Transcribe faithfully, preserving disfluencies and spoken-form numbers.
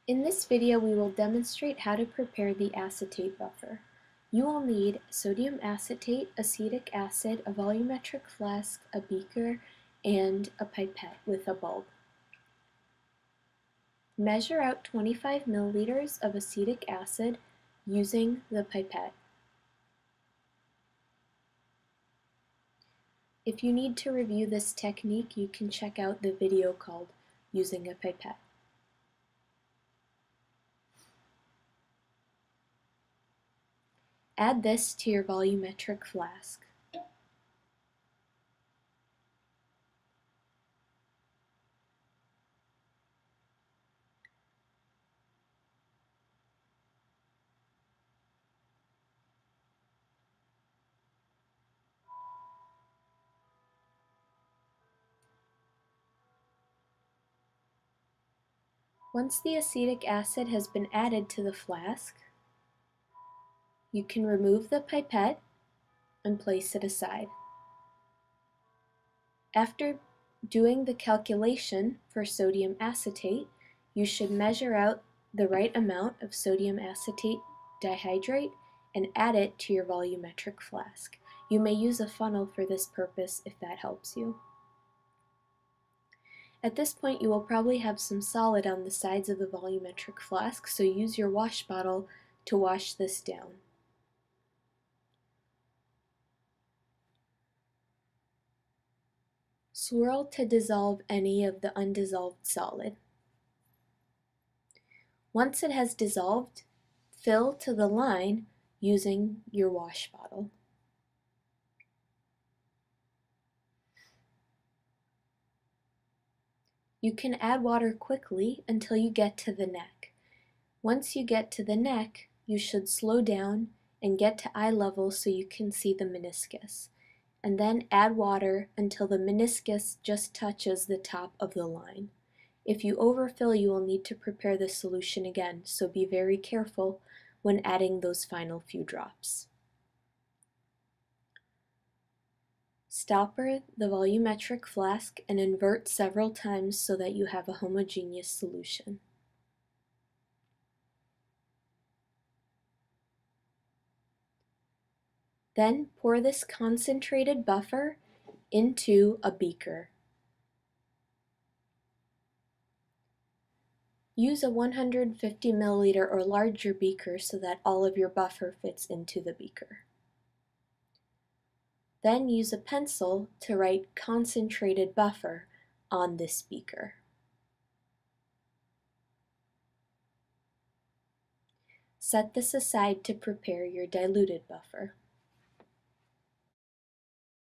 In this video, we will demonstrate how to prepare the acetate buffer. You will need sodium acetate, acetic acid, a volumetric flask, a beaker, and a pipette with a bulb. Measure out twenty-five milliliters of acetic acid using the pipette. If you need to review this technique, you can check out the video called Using a Pipette. Add this to your volumetric flask. Once the acetic acid has been added to the flask, you can remove the pipette and place it aside. After doing the calculation for sodium acetate, you should measure out the right amount of sodium acetate dihydrate and add it to your volumetric flask. You may use a funnel for this purpose if that helps you. At this point, you will probably have some solid on the sides of the volumetric flask, so use your wash bottle to wash this down. Swirl to dissolve any of the undissolved solid. Once it has dissolved, fill to the line using your wash bottle. You can add water quickly until you get to the neck. Once you get to the neck, you should slow down and get to eye level so you can see the meniscus, and then add water until the meniscus just touches the top of the line. If you overfill, you will need to prepare the solution again, so be very careful when adding those final few drops. Stopper the volumetric flask and invert several times so that you have a homogeneous solution. Then pour this concentrated buffer into a beaker. Use a one hundred fifty milliliter or larger beaker so that all of your buffer fits into the beaker. Then use a pencil to write concentrated buffer on this beaker. Set this aside to prepare your diluted buffer.